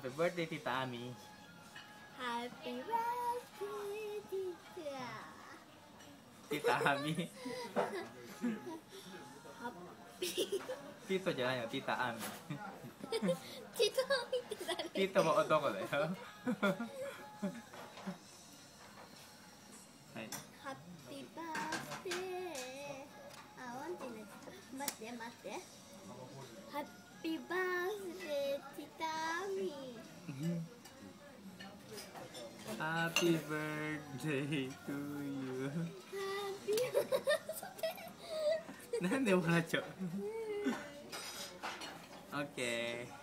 Happy birthday, Tita Ami. Happy birthday, Tita. Tita Ami. Happy. Tito じゃないよ、Tita Ami. Tito 見て誰？ Tito も男だよ。はい。 Happy birthday. あ、ワンちゃんになっちゃった。待って待って。Happy birthday, Tita Ami. Happy birthday to you. Happy birthday. なんで笑っちゃう？ OK。